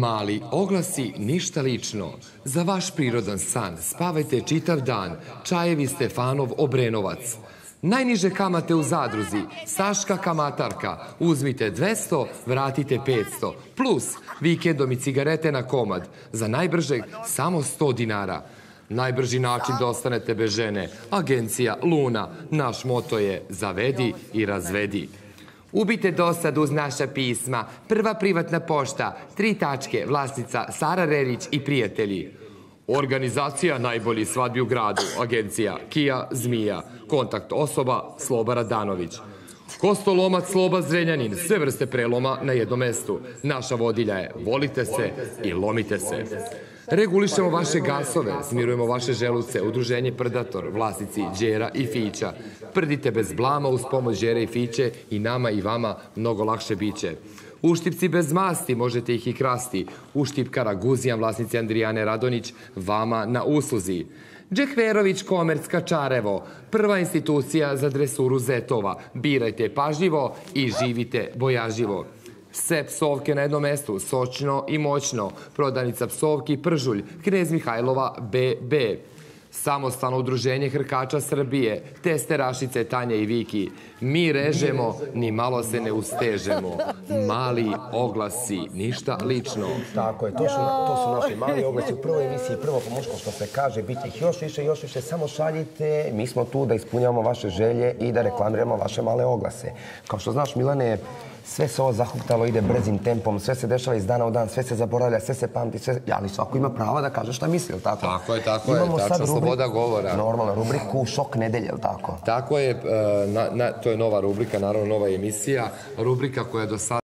Mali oglasi, ništa lično. Za vaš prirodan san spavajte čitav dan. Čajevi Stefanov Obrenovac. Najniže kamate u zadruzi. Saška kamatarka. Uzmite 200, vratite 500. Plus vikendom i cigarete na komad. Za najbržeg samo 100 dinara. Najbrži način da ostanete bez žene. Agencija Luna. Naš moto je zavedi i razvedi. Ubite dosadu uz naša pisma. Prva privatna pošta. 3 tačke. Vlasnica Sara Rerić i prijatelji. Organizacija najbolji svadbi u gradu. Agencija Kija Zmija. Kontakt osoba Sloba Radanović. Kostolomac Sloba Zrenjanin. Sve vrste preloma na jednom mestu. Naša vodilja je volite se i lomite se. Regulišemo vaše gasove, smirujemo vaše želuce, udruženje Predator, vlasnici Đera i Fića. Prdite bez blama uz pomoć Đere i Fiće i nama i vama mnogo lakše biće. Uštipci bez masti, možete ih i krasti. Uštipkara Guzijan, vlasnici Andrijane Radonić, vama na usluzi. Džekverović Komerc Kačarevo, prva institucija za dresuru zetova. Birajte pažljivo i živite bojažljivo. Sve psovke na jednom mestu, sočno i moćno. Prodavnica psovki Pržulj, Knez Mihajlova BB. Samostalno udruženje hrkača Srbije, testerašice Tanja i Viki. Mi režemo, ni malo se ne ustežemo. Mali oglasi, ništa lično. Tako je, to su naši mali oglasi u prvoj emisiji, prvo po muško što se kaže, biti ih još više, samo šaljite. Mi smo tu da ispunjavamo vaše želje i da reklamiramo vaše male oglase. Kao što znaš, Milane, sve se ovo zahuktalo, ide brzim tempom, sve se dešava iz dana u dan, sve se zaboravlja, sve se pamti, ali svako ima prava da kaže šta misli, ili tako? Tako je, tačno sloboda govora. Normalno, rubriku Šok nedelje, ili tako? Tako je, to je nova rubrika, naravno nova emisija, rubrika koja do sada